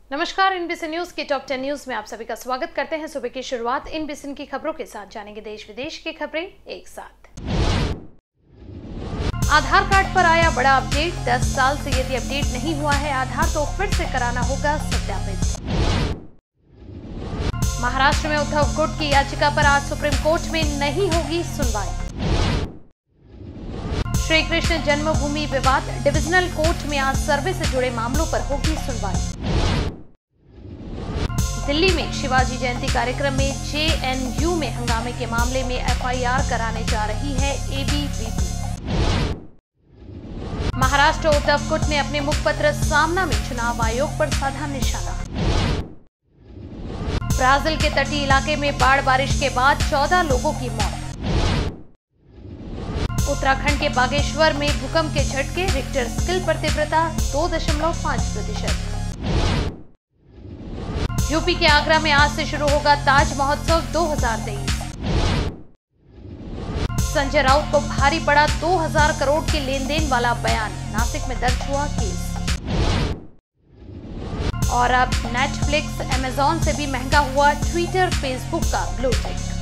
नमस्कार, INBC news के top 10 news में आप सभी का स्वागत करते हैं। सुबह की शुरुआत इनबीसी की खबरों के साथ जानेंगे देश विदेश की खबरें एक साथ। आधार कार्ड पर आया बड़ा अपडेट। 10 साल से यदि अपडेट नहीं हुआ है आधार तो फिर से कराना होगा सत्यापित। महाराष्ट्र में उद्धव गुट की याचिका पर आज सुप्रीम कोर्ट में नहीं होगी सुनवाई। श्री कृष्ण जन्मभूमि विवाद डिविजनल कोर्ट में आज सर्वे से जुड़े मामलों पर होगी सुनवाई। दिल्ली में शिवाजी जयंती कार्यक्रम में जेएनयू में हंगामे के मामले में एफआईआर कराने जा रही है एबीवीपी। महाराष्ट्र उद्धव गुट ने अपने मुखपत्र सामना में चुनाव आयोग पर साधा निशाना। ब्राजील के तटीय इलाके में बाढ़ बारिश के बाद 14 लोगों की मौत। उत्तराखंड के बागेश्वर में भूकंप के झटके, रिक्टर स्केल पर तीव्रता 2.5%। यूपी के आगरा में आज से शुरू होगा ताज महोत्सव 2023। संजय राउत को भारी पड़ा 2000 करोड़ के लेन देन वाला बयान, नासिक में दर्ज हुआ केस। और अब नेटफ्लिक्स, अमेजॉन से भी महंगा हुआ ट्विटर, फेसबुक का ब्लू टिक।